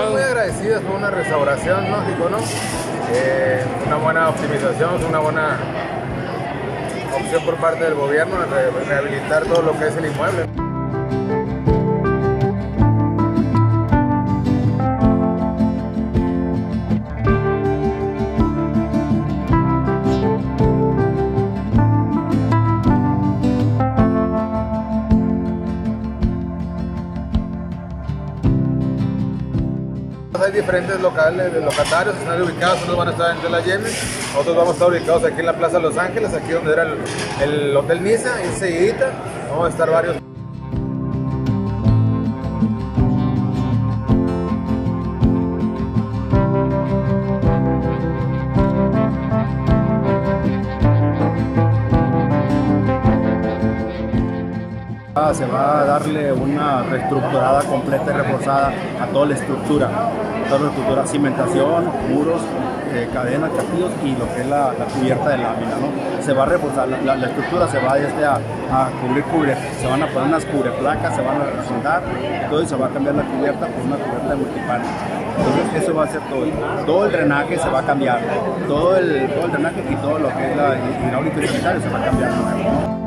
Estamos muy agradecidos por una restauración, lógico, ¿no? Una buena optimización, una buena opción por parte del gobierno de rehabilitar todo lo que es el inmueble. Hay diferentes locatarios, están ubicados, unos van a estar en Tela Allende, otros vamos a estar ubicados aquí en la Plaza Los Ángeles, aquí donde era el Hotel Niza, y enseguidita vamos a estar varios. Se va a darle una reestructurada completa y reforzada a toda la estructura, cimentación, muros, cadenas, castillos y lo que es la cubierta de lámina, ¿no? Se va a reforzar, la estructura se va a cubrir, se van a poner unas cubreplacas, se van a representar, todo y se va a cambiar la cubierta por una cubierta de multipano. Entonces eso va a ser todo el drenaje se va a cambiar, todo el drenaje y todo lo que es la hidráulica y sanitaria se va a cambiar.